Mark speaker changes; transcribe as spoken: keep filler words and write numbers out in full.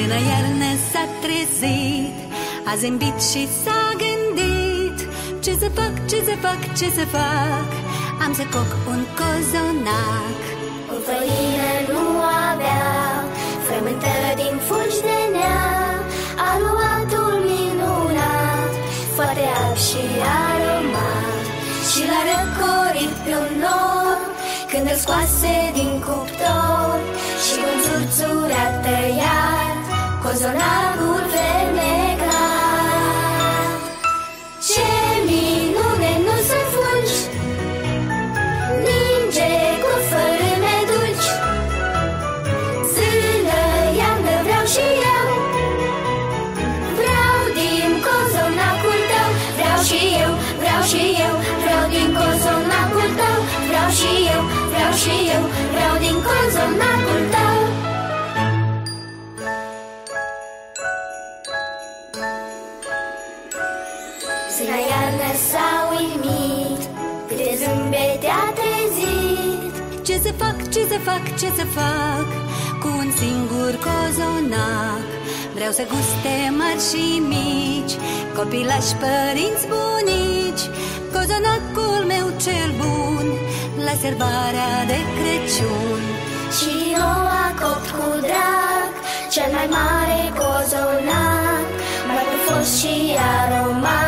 Speaker 1: Până iarnă s-a trezit, a zâmbit și s-a gândit: ce să fac, ce să fac, ce să fac? Am să coc un cozonac.
Speaker 2: O făină nu avea, frământă din fulgi de nea, aluatul minunat, foarte alb și aromat. Și l-a răcorit pe un nor, când îl scoase din cuptor, și cu un țurțur a tăiat cozonacul fermecat. Ce minune, nu sunt fulgi, ninge cu fărâme dulci, zână, iarnă vreau și eu, vreau din cozonacul tău, vreau și eu, vreau și eu, vreau din cozonacul tău, vreau și eu, vreau și eu, vreau din cozonacul tău. Zâna iarnă s-a uimit, câte zâmbete a trezit.
Speaker 1: Ce să fac, ce să fac, ce să fac cu un singur cozonac? Vreau să guste mari și mici, copilași, părinți, bunici, cozonacul meu cel bun, la sărbarea de Crăciun.
Speaker 2: Și eu a copt cu drag cel mai mare cozonac, mai pufos și aromat.